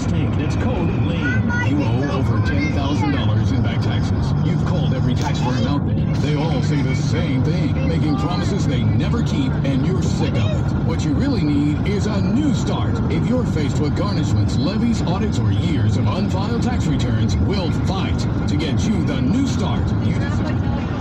mistake. That's code lame. You owe over $10,000 in back taxes. You've called every tax firm out there. They all say the same thing, making promises they never keep, and you're sick of it. What you really need is a new start. If you're faced with garnishments, levies, audits, or years of unfiled tax returns, we'll fight to get you the new start you deserve.